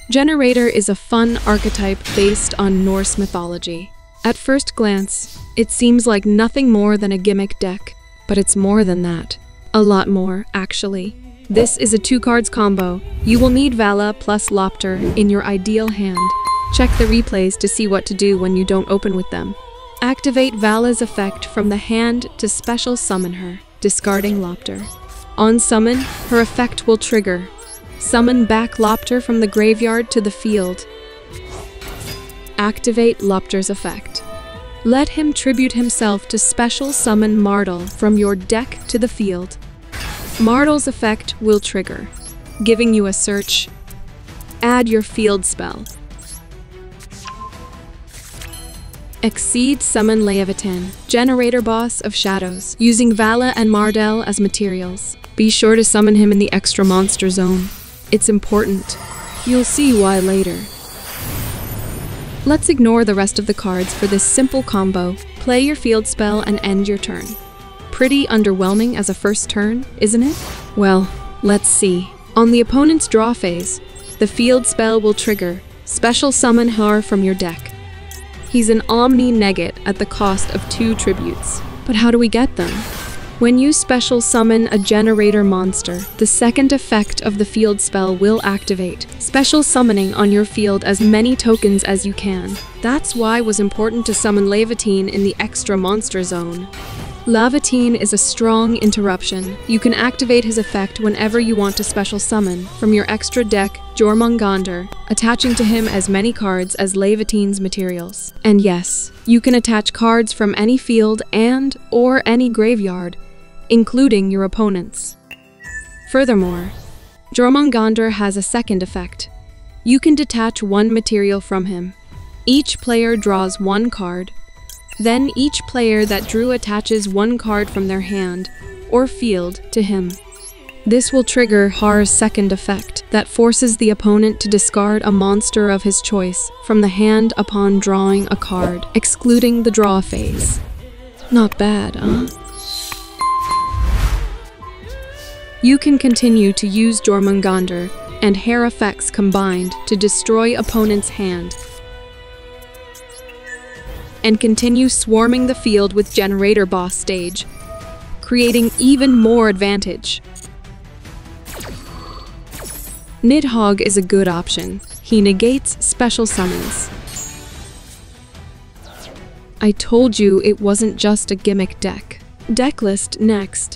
Generaider is a fun archetype based on Norse mythology. At first glance, it seems like nothing more than a gimmick deck, but it's more than that. A lot more, actually. This is a 2-cards combo. You will need Vala plus Lopter in your ideal hand. Check the replays to see what to do when you don't open with them. Activate Vala's effect from the hand to special summon her, discarding Lopter. On summon, her effect will trigger. Summon back Lopter from the graveyard to the field. Activate Lopter's effect. Let him tribute himself to special summon Martel from your deck to the field. Martel's effect will trigger, giving you a search. Add your field spell. Exceed Summon Leviathan, Generaider Boss of Shadows, using Vala and Martel as materials. Be sure to summon him in the extra monster zone. It's important. You'll see why later. Let's ignore the rest of the cards for this simple combo. Play your field spell and end your turn. Pretty underwhelming as a first turn, isn't it? Well, let's see. On the opponent's draw phase, the field spell will trigger. Special summon Har from your deck. He's an Omni-Negate at the cost of 2 tributes. But how do we get them? When you special summon a Generaider monster, the second effect of the field spell will activate, special summoning on your field as many tokens as you can. That's why it was important to summon Leviathan in the extra monster zone. Leviathan is a strong interruption. You can activate his effect whenever you want to special summon from your extra deck Jormungandr, attaching to him as many cards as Leviathan's materials. And yes, you can attach cards from any field and/or any graveyard, including your opponent's. Furthermore, Jormungandr has a second effect. You can detach 1 material from him. Each player draws 1 card. Then each player that drew attaches 1 card from their hand or field to him. This will trigger Har's second effect that forces the opponent to discard a monster of his choice from the hand upon drawing a card, excluding the draw phase. Not bad, huh? You can continue to use Jormungandr and Har effects combined to destroy opponent's hand, and continue swarming the field with Generaider Boss stage, creating even more advantage. Nidhogg is a good option. He negates special summons. I told you it wasn't just a gimmick deck. Decklist next.